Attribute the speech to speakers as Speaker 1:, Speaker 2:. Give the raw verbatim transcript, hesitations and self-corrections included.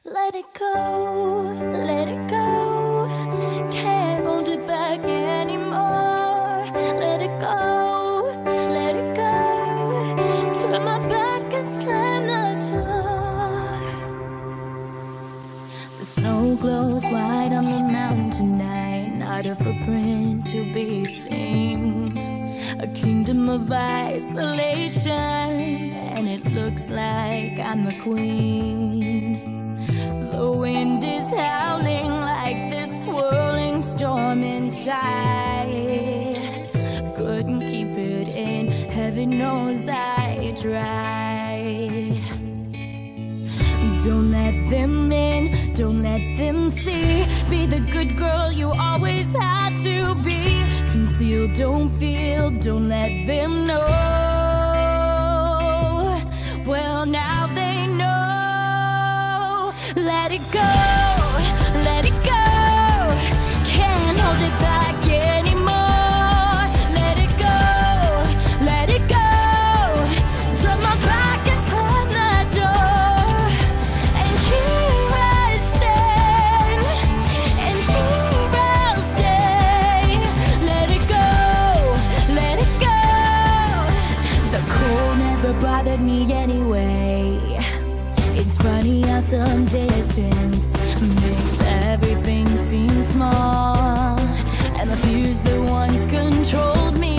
Speaker 1: Let it go, let it go. Can't hold it back anymore. Let it go, let it go. Turn my back and slam the door. The snow glows white on the mountain tonight. Not a footprint to be seen. A kingdom of isolation, and it looks like I'm the queen. The wind is howling like this swirling storm inside. Couldn't keep it in, heaven knows I tried. Don't let them in, don't let them see. Be the good girl you always had to be. Conceal, don't feel, don't let them know. Well, now they know. Let it go, let it go. Can't hold it back anymore. Let it go, let it go. Turn my back and slam the door. And here I stand, and here I'll stay. Let it go, let it go. The cold never bothered me anyway. It's funny how some distance makes everything seem small, and the fears that once controlled me